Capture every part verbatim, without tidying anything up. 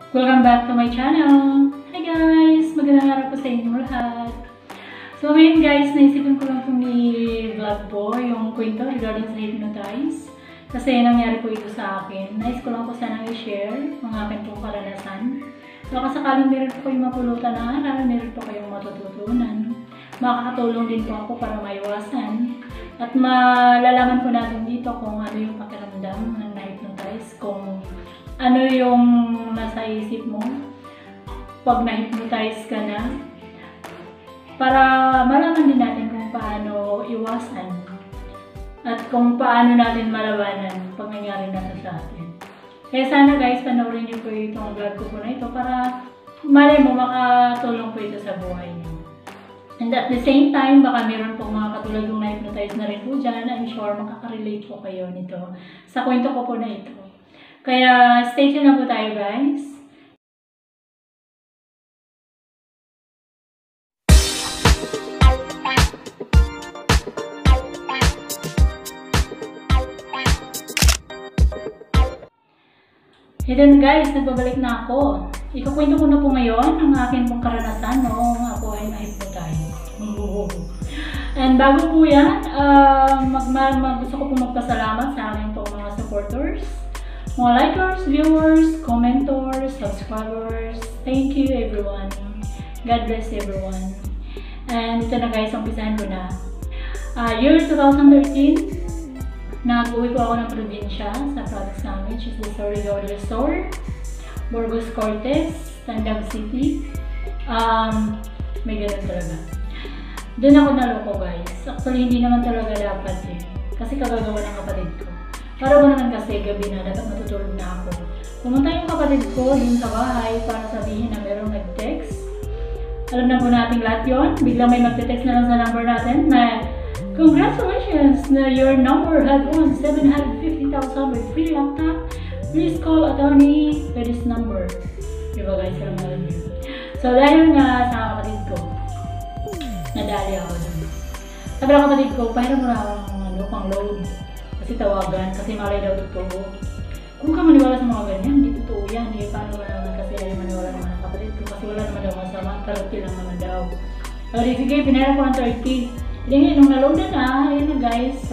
Welcome back to my channel! Hi guys! Magandang araw po sa inyo lahat. So ngayon guys, naisipan ko lang po ni vlog po yung kwento regarding sa hypnotize. Kasi nangyari po ito sa akin. Nais ko lang po sanang i-share ang akin pong karanasan. So kasakaling meron po kayong mapulutan na aral, meron po kayong matututunan. Makakatulong din po ako para maiwasan. At malalaman po natin dito kung ano yung pakiramdam ng na-hypnotize, kung ano yung nasa isip mo pag na-hypnotize ka na, para malaman din natin kung paano iwasan at kung paano natin malabanan pag nangyari na sa atin. Kaya sana guys, panoorin niyo po itong vlog ko po na ito para malay mo makatulong po ito sa buhay niyo. And at the same time, baka meron pong mga katulad yung na-hypnotize na rin po dyan. I'm sure makaka-relate po kayo nito sa kwento ko po na ito. Kaya stay tuned na po tayo guys. Ito na guys, nagbabalik na ako. Ikukwento ko na po ngayon ang akin pong karanasan noong ako ay na-hypnotize. And bago po yan, uh, mag mag gusto ko po magpasalamat sa aking pong mga supporters, mga likers, viewers, commentors, subscribers. Thank you everyone. God bless everyone. And ito na guys, umpisahan ko na. Uh, year twenty thirteen, nag-uwi po ako ng probinsya sa province namin, which is the Surigao del Sur, Burgos Cortes, Tandag City. Um, may ganun talaga. Doon ako naloko guys. Actually, hindi naman talaga dapat eh. Kasi kagagawa ng kapatid ko. Para mo naman kasi gabi na, dapat matutulog na ako. Pumunta yung kapatid ko dun sa bahay para sabihin na merong nag-text. Alam na po natin lahat yun. Biglang may mag-text na lang sa number natin na congratulations na your number had won seven hundred fifty thousand with free laptop. Please call attorney by this number. Diba guys, alam na yun. So dahil nga sa kapatid ko, nadali ako dun. Sabi ng kapatid ko, pahiram mo na akong ano, pang load. Kasi tawagan, kasi malay daw totoo. Kung ka maniwala sa mga ganyan, hindi totoo yan. Hindi paano ba naman kasi ayaw maniwala naman ang kapatid ko. Kasi wala naman daw masama, thirty lang naman daw. So sige, pinahiram ko ng thirty. Hindi nga, nung naload na na, ayun na guys. So,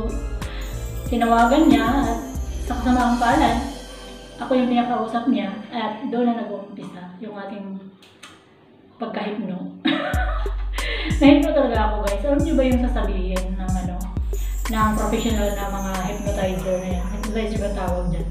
tinawagan niya at sa kasamaang palad, ako yung pinakausap niya at doon na nag-uumpisa yung ating pagka-hypno. Na-hypno talaga ako guys. Alam niyo ba yung sasabihin ng ano, ng professional na mga hypnotizer na yan? Hypnotizer ba tawag dyan?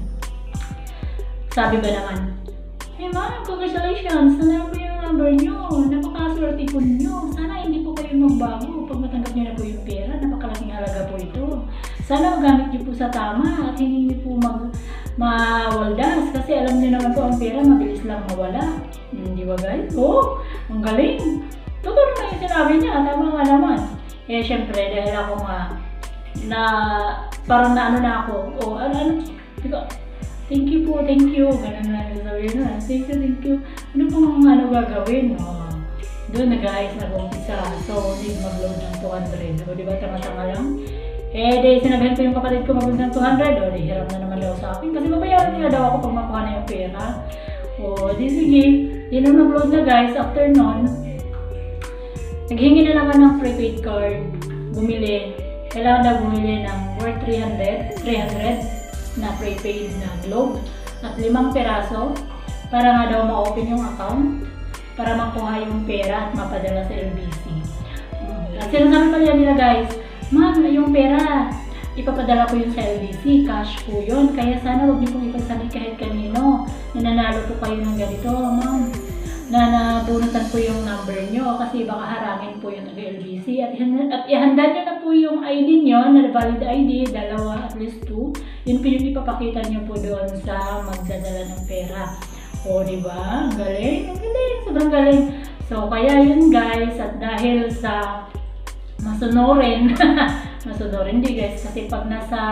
Sabi ba naman, hey ma'am, congratulations! Sana po yung number nyo. Napakaswerte po nyo. Sana hindi po kayo magbago pag matanggap nyo na po yung pera. Napakalaking halaga po ito. Sana magamit nyo po sa tama at hindi nyo po mag mawaldas. Kasi alam nyo naman po ang pera mabilis lang mawala. Hindi ba guys? Oh, ang galing! Totoo na yung sinabi niya. Tama nga naman. Eh syempre, dahil ako nga na parang na ano na ako. O ano ano. Thank you po, thank you. Ganun na sabihin na. Thank you, thank you. Ano pong ano gagawin? Oh, doon na guys, nag-umpisa. So, need mag-load ng two hundred. O, diba, tanga-tanga lang? Eh, di, sinabihan ko yung kapatid ko mag-load ng two hundred. O, di, hiram na naman daw sa akin. Kasi mabayaran nila daw ako pag makuha na yung pera. O, di, sige. Di na mag-load na guys. After nun, naghingi na naman ng prepaid card. Bumili. Kailangan daw bumili ng worth three hundred. three hundred. Na prepaid na globe at limang peraso para nga daw ma-open yung account para makuha yung pera at mapadala sa L B C. At sinasabi pa nila guys, ma'am, yung pera ipapadala ko yun sa L B C, cash po yun, kaya sana huwag niyo pong ipagsabi kahit kanino na nanalo po kayo ng ganito, ma'am, na nabunutan po yung number nyo kasi baka harangin po yung L B C at, at ihanda nyo na po yung I D nyo na valid I D, dalawa at least two. Yun po yung ipapakita nyo po doon sa magdadala ng pera. O, diba? Ang galing. Ang galing. Sobrang galing. So, kaya yun guys. At dahil sa masunurin, masunurin di guys. Kasi pag nasa,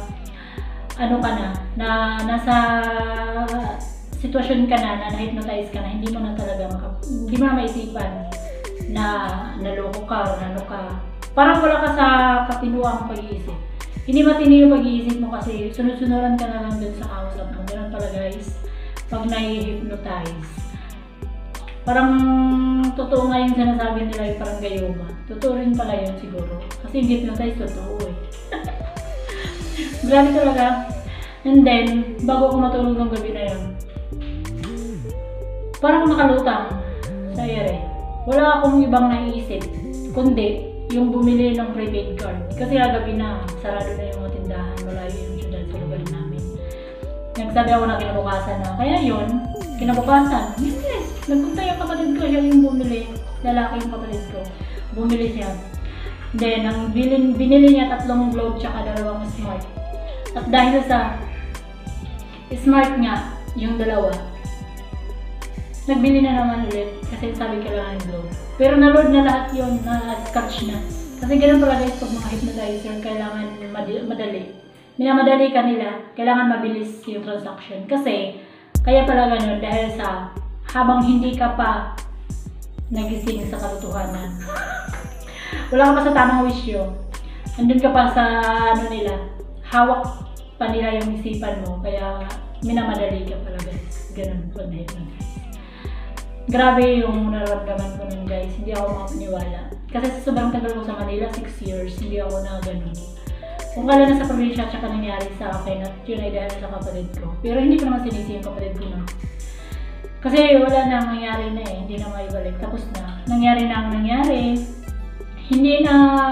ano ka na, na nasa sitwasyon ka na, na na-hypnotize ka na, hindi mo na talaga, maka, hindi mo na maisipan na naloko ka o nano ka. Parang wala ka sa katinuang pag-iisip. Hindi matindi yung pag-iisip mo kasi sunod-sunuran ka na lang dun sa kausap mo. Ganun pala guys. pag nai-hypnotize. Parang totoo nga yung sinasabi nila yung parang gayuma. Totoo rin pala yun siguro. Kasi yung hypnotize totoo eh. Grabe talaga. And then, bago ako matulog ng gabi na yun, parang ako nakalutang sa ere. Wala akong ibang naisip, kundi yung bumili ng prepaid card. Kasi gabi na, sarado na yung mga tindahan, malayo yung syudad sa lugar namin. Nagsabi ako na kinabukasan na, kaya yun, kinabukasan, yes, nagpunta yung kapatid ko, siya yung bumili, lalaki yung kapatid ko, bumili siya. Then, ang bilin, binili niya tatlong globe tsaka dalawang smart. At dahil sa smart nga, yung dalawa, nagbili na naman ulit kasi sabi kailangan globe. Pero na-load na lahat yun, na-scratch na. Kasi ganun pala guys, pag mga hypnotizer, kailangan madali. Minamadali ka nila, kailangan mabilis yung transaction. Kasi, kaya pala ganun dahil sa habang hindi ka pa nagising sa katotohanan. Wala ka pa sa tamang wisyo. Andun ka pa sa ano nila, hawak pa nila yung isipan mo. Kaya, minamadali ka pala guys. Ganun po na hypnotize. Grabe yung nararamdaman ko nun guys, hindi ako makapaniwala. Kasi sa sobrang tagal ko sa Manila, six years, hindi ako na ganun. Kung kala na sa probinsya at saka nangyari sa akin at yun ay dahil sa kapatid ko. Pero hindi ko naman sinisi yung kapatid ko na. Kasi wala na nangyari na eh, hindi na maibalik. Tapos na, nangyari na ang nangyari. Hindi na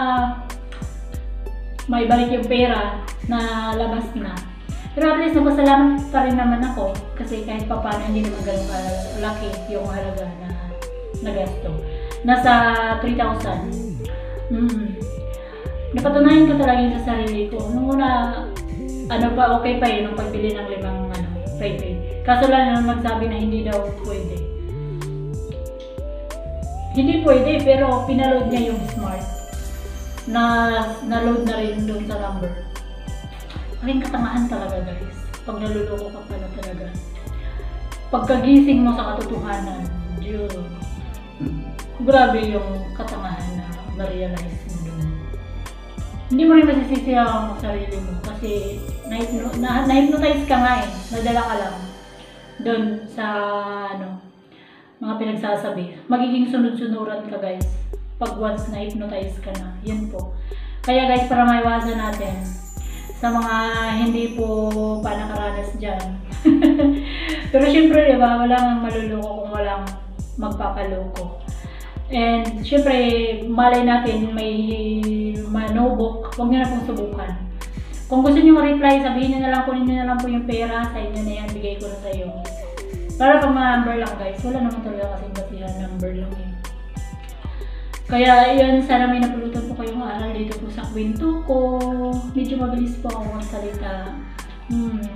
maibalik yung pera na labas na. Pero at least napasalamat pa rin naman ako kasi kahit pa paano hindi naman ganun kalaki yung halaga na nagasto. Nasa three thousand. Mm. Napatunayan ko talaga yun sa sarili ko. Nung una, ano pa, okay pa yun, nung pagbili ng limang ano, prepaid. Kaso lang naman magsabi na hindi daw pwede. Hindi pwede, pero pinaload niya yung smart. Na, na-load na rin doon sa number. Aking katangahan talaga guys. Pag naluloko ka pala talaga. Pagkagising mo sa katotohanan, Diyo, grabe yung katangahan na na-realize mo doon. Hindi mo rin masisisi ang sarili mo kasi na-hypnotize ka nga eh. Nadala ka lang doon sa ano, mga pinagsasabi. Magiging sunod-sunuran ka guys. Pag once na-hypnotize ka na. Yan po. Kaya guys, para maiwasan natin sa mga hindi po pa nakaranas dyan. Pero syempre, diba, walang maluloko kung walang magpapaloko. And syempre, malay natin may manobok, huwag nyo na pong subukan. Kung gusto nyo ma-reply, sabihin nyo na lang, kunin nyo na lang po yung pera, sa inyo na yan, bigay ko na sa iyo. Para pag mga number lang guys, wala naman talaga kasing basihan, number lang yun. Kaya yun, sana may napulutan po kayong aral dito po sa kwento ko. Medyo mabilis po ako magsalita. Hmm.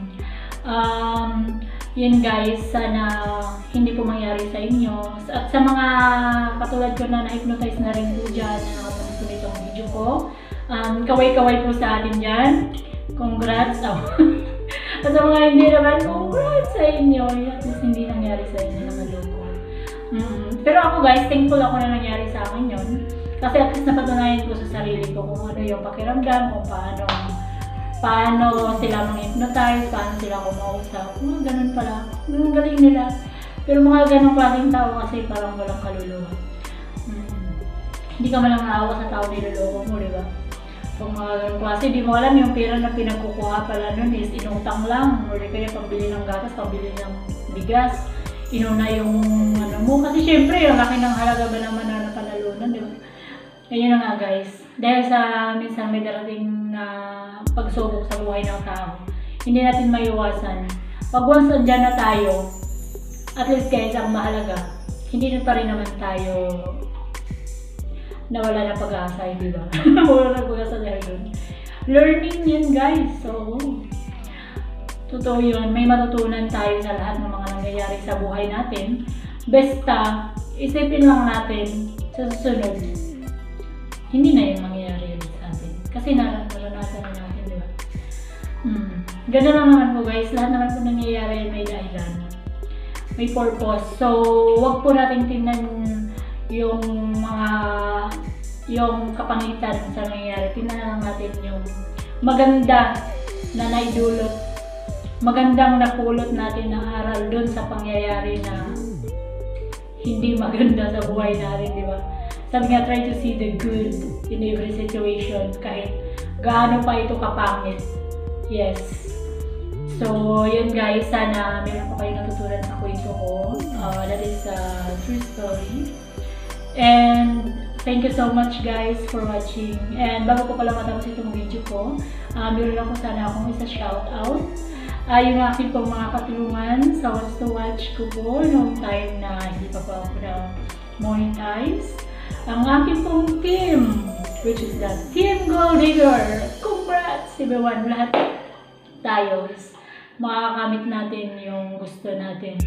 Um, yun guys, sana hindi po mangyari sa inyo. At sa mga katulad ko na na-hypnotize na rin po dyan, na nakapunto nitong video ko. Um, kaway-kaway po sa atin dyan. Congrats! Oh. At sa mga hindi naman, congrats sa inyo. At least hindi nangyari sa inyo na maloko. Mm-hmm. Pero ako guys, thankful ako na nangyari sa akin yun. Kasi at least napatunayan ko sa sarili ko kung ano yung pakiramdam, kung paano paano sila mag-hypnotize, paano sila kumausap. Mga ganun pala. Ang galing nila. Pero mga ganun klaseng tao kasi parang walang kaluluwa. Mm-hmm. Hindi ka malang naawa sa tao niloloko mo, di ba? Kung mga ganun klase, di mo alam yung pera na pinagkukuha pala nun is inutang lang. Or kaya pambili ng gatas, pambili ng bigas. Inuna yung ano mo. Kasi syempre, yung laki ng halaga ba naman na napanalunan, di ba? Ayun na nga guys. Dahil sa minsan may darating na pagsubok sa buhay ng tao, hindi natin maiwasan. Pag once andyan na tayo, at least guys, ang mahalaga, hindi na pa rin naman tayo nawala ng pag-asa, di ba? Wala ng pag-asa dahil dun. Learning yun guys. So, totoo yun. May matutunan tayo sa lahat ng mga nangyayari sa buhay natin. Basta, isipin lang natin sa susunod, hindi na yung mangyayari yun sa atin. Kasi naranasan na natin, di ba? Hmm. Ganda lang naman po guys. Lahat naman po nangyayari may dahilan. May purpose. So, wag po natin tingnan yung mga yung kapangitan sa nangyayari. Tingnan lang natin yung maganda na naidulot magandang napulot natin na aral doon sa pangyayari na hindi maganda sa buhay natin, di ba? Sabi nga, try to see the good in every situation, kahit gaano pa ito kapangit. Yes. So, yun guys, sana meron pa kayo natutunan sa kwento ko. Uh, that is a true story. And thank you so much guys for watching. And bago ko pala matapos itong video ko, uh, meron lang ko sana akong isa shout out. Uh, yung aking pong mga katulungan sa Watch to Watch ko po noong time na hindi pa po ako na monetize. Ang aking pong team, which is the Team Gold Digger. Congrats everyone! Lahat tayo makakamit natin yung gusto natin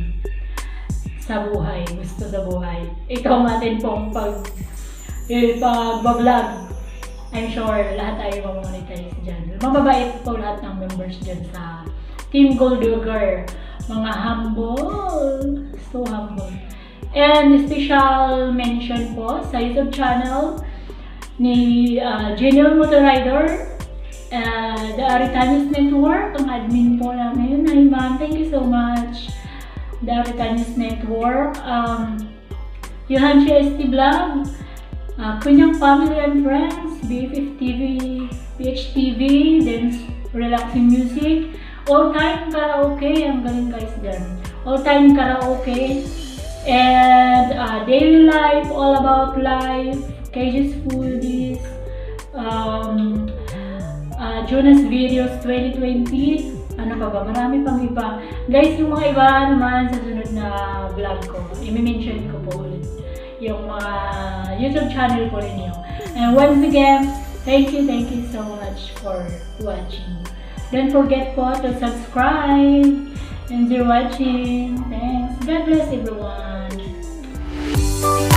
sa buhay. Gusto sa buhay. Ikaw natin pong pag eh, pag-vlog. I'm sure lahat tayo mamonetize dyan. Mababait po lahat ng members dyan sa Team Gold Digger. Mga humble. So humble. And special mention po sa YouTube channel ni uh, General Motorrider, uh, the Aritanis Network, ang admin po namin. Hi ma'am, thank you so much. The Aritanis Network, um, Yohanchi S T Vlog, uh, Kunyang Family and Friends, B F F T V, P H T V, then Relaxing Music, All Time Karaoke, ang galing guys dyan. All Time Karaoke, and uh, Daily Life, All About Life, Cages Foodies, um, uh, Jonas Videos twenty twenty, ano pa ba, marami pang iba. Guys, yung mga iba naman sa sunod na vlog ko, i-mention ko po ulit yung mga uh, YouTube channel po ninyo. And once again, thank you, thank you so much for watching. Don't forget po to subscribe. Enjoy watching. Thanks. God bless everyone.